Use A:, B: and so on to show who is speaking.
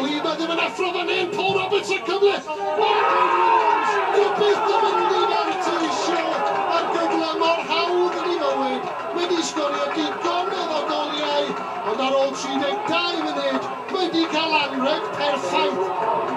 A: hyd a ddim yn effro fan hyn. Paul Roberts yn cyfle. Gobeithio mynd i fanteisio ar gyfle mor hawdd yn ei fywyd. Mae wedi sgorio digon o ddogoliau, ond ar ôl 32 munud, mae wedi cael anrheg perffaith.